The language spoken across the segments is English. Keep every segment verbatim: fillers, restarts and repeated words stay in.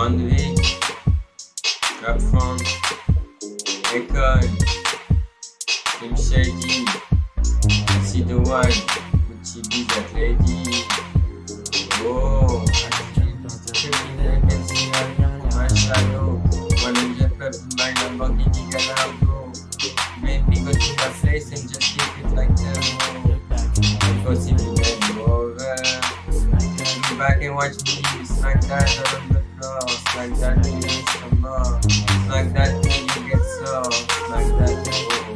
Laundry, Capfront, Econ, Slim Shady, See the One, Gucci Be That Lady. Oh, my shadow, one hundred percent my Lamborghini Gallardo. Maybe go to my place and just keep it like that. Because if you let me over, come back and watch me smack that on the floor, smack that till you need some more, smack that till you get sore, smack that,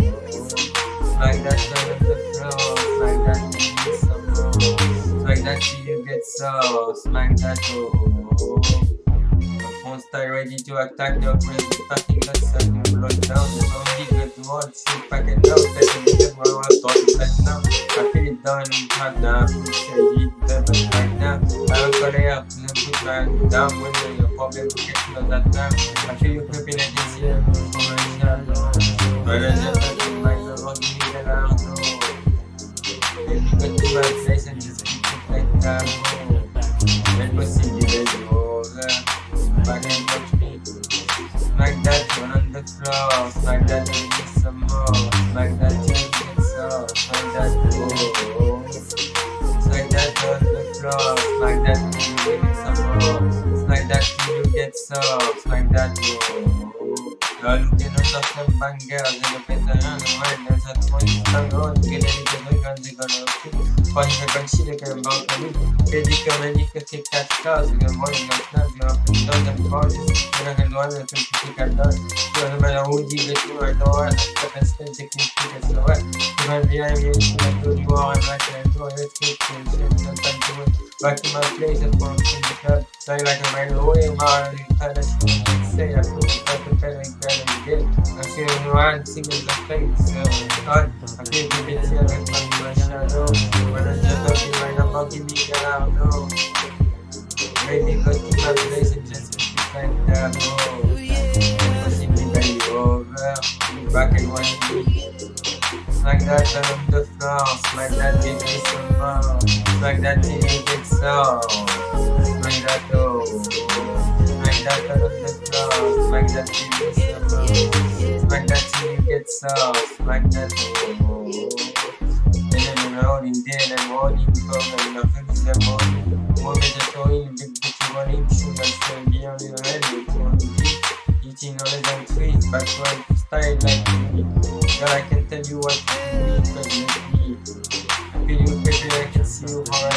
oh, smack that on the floor, smack that till you need some more, smack that till you get sore, smack that, oh. Phone style ready to attack the oppressed, starting that sucking blood down. The zombie get wall, sit back and out, letting me get where I'm talking right now. I feel it down and hard now, I say it never right now. I don't go there, and put my down when you're your problem, get to know that time. I feel you creeping at this here, for my shadow. But I just have to find the wrong me that I don't know. Baby, go to my place and just keep it like that, oh. Let me see the baby over. Back and watch me. Smack that one on the floor. Smack that till you need some more. Smack that till you get sore. Smack that, oh. Smack that on the floor. Smack that till you need some more. Smack that till you get sore. Smack that, oh. You're looking at some bangers in the veteran. When there's a twenty tongue road, get anything like guns, you gotta shoot. Funny, I can see the game about the loop. Baby, come and you can take that stars. You can morning, you're snap, you're up and down and bodies. You're not gonna want to take that done. You don't matter who you get to, I know what. I can stay taking it so well. You might be I'm here, you might do you are, I'm like I do. Let's get to it, sometimes to it. Back to my place, I'm from the club. Say like I'm right away, man. You tell us what you say. I put it up the better and better again. I'm feeling around, singing the face. I can't keep it here like my shadow. When I just up in my Lamborghini Gallardo. Maybe go to my place and just keep it like that, oh. Pussy me belly over, me back and watch me. Smack that on the floor, smack that till you some more. Smack that till you get sore. Smack that, oh. Smack that on the floor, smack that till you some more. Smack that till you get sore, smack that, oh. Then I'm rolling, then I'm rolling, because I'm not finished, I'm rolling. Woman just going, big bitch running, sugar still be on your head, it's on the deep. Eating all the damn trees, back to style like me. Girl, I can tell you what you need, cause you need me. I feel you, baby, I can see you,